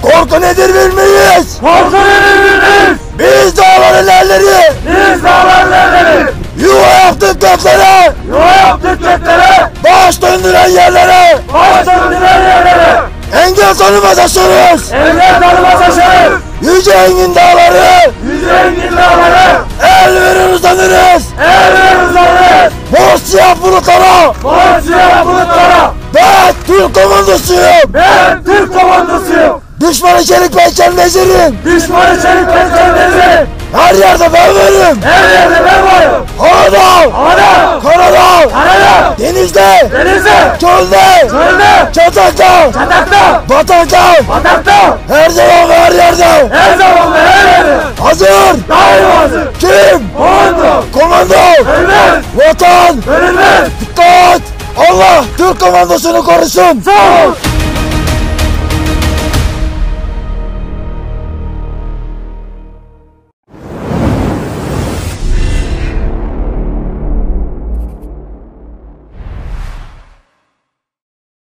Korku nedir bilmeyiz. Korku nedir bilmeyiz. Biz dağların erleri. Biz dağların erleri. Yuva yaptık göklere. Yuva yaptık göklere. Baş döndüren yerlere. Baş döndüren yerlere. Engel tanımaz aşarız. Engel tanımaz aşarız. Yüce engin dağları. Yüce engin dağları. El verir uzanırız. El verir uzanırız. Mor siyah bulutlara. Mor siyah bulutlara. Ben Türk komandosuyum. Ben Türk komandosuyum. Düşmanı çelik pençen vezirim. Düşmanı çelik pençeleri. Her yerde ben varım. Her yerde ben varım. Havada. Havada. Karada. Karada. Denizde. Denizde. Çölde. Çölde. Çatakta. Çatakta. Batakta. Batakta. Her zaman ve her yerde. Her zaman ve her yerde. Hazır. Daima hazır. Kim? Komando. Komando. Ölmez. Vatan. Ölmez. Dikkat. Allah Türk komandosunu korusun. Sağ ol.